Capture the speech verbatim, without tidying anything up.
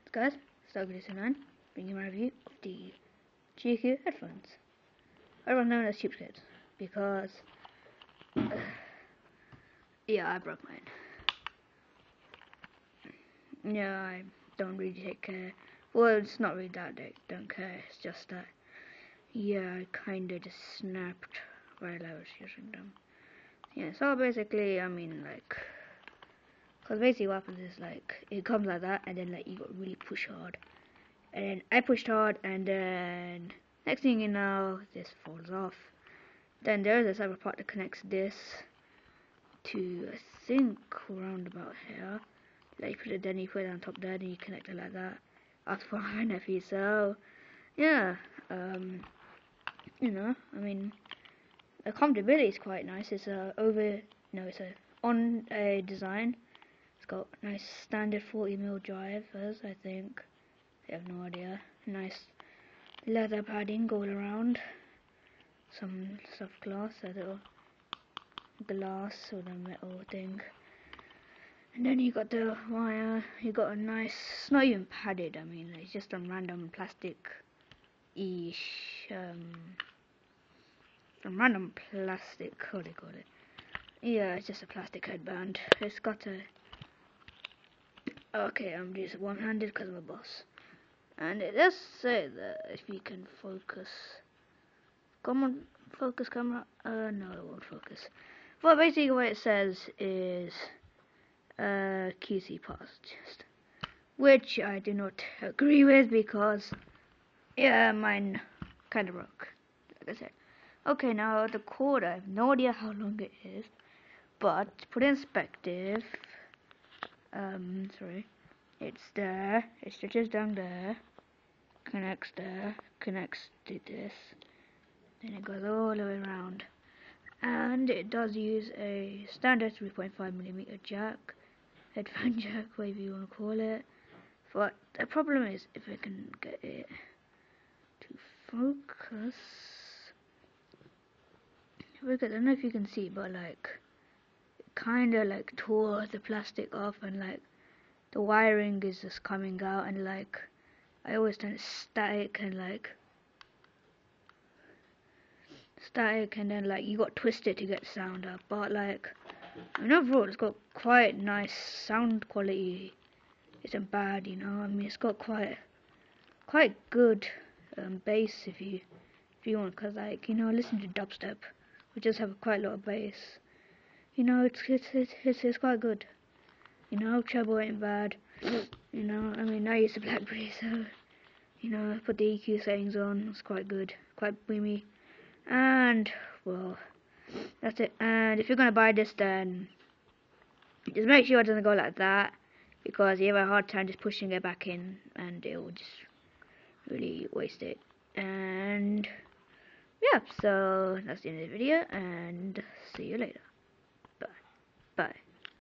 Guys, so good to nine, bringing my review of the G Q headphones. Everyone known as cheapskates, because uh, yeah, I broke mine. Yeah, I don't really take care. Well, it's not really that I don't care. It's just that yeah, I kinda just snapped while I was using them. Yeah, so basically, I mean like, cause basically what happens is like it comes like that, and then like you got really push hard. And then I pushed hard, and then next thing you know, this falls off. Then there's a separate part that connects this to, I think, around about here. Like you put it, then you put it on top there, then you connect it like that. That's for my nephew. So yeah, um, you know, I mean, the comfortability is quite nice. It's a over, no, it's a on a design. It's got nice standard forty mil drivers, I think. I have no idea. Nice leather padding all around. Some soft glass, a little glass or the metal thing. And then you got the wire. You got a nice. It's not even padded. I mean, it's just a random plastic-ish. Um, some random plastic. What do you call it? Yeah, it's just a plastic headband. It's got a. Okay, I'm just one-handed because I'm a boss. And it does say that if you can focus, come on, focus camera, uh, no it won't focus. But basically what it says is, uh, Q C pass, just, which I do not agree with because, yeah, mine kinda broke, like I said. Okay, now the cord, I have no idea how long it is, but to put in perspective, um, sorry, it's there, it stretches down there, connects there, connects to this, then it goes all the way around, and it does use a standard three point five millimeter jack, headphone jack, whatever you want to call it. But the problem is if I can get it to focus. Look, I don't know if you can see, but like it kind of like tore the plastic off, and like the wiring is just coming out, and like I always turn it static and like static and then like you got twisted to get sound up, but like I mean, overall it's got quite nice sound quality. It isn't bad, you know. I mean, it's got quite quite good um, bass if you if you want, because like you know, listen to dubstep, we just have quite a lot of bass. You know, it's it's it's it's, it's quite good. You know, treble ain't bad. You know, I mean, I use a BlackBerry, so you know, I put the E Q settings on. It's quite good, quite boomy. And well, that's it. And if you're gonna buy this, then just make sure it doesn't go like that, because you have a hard time just pushing it back in, and it will just really waste it. And yeah, so that's the end of the video, and see you later.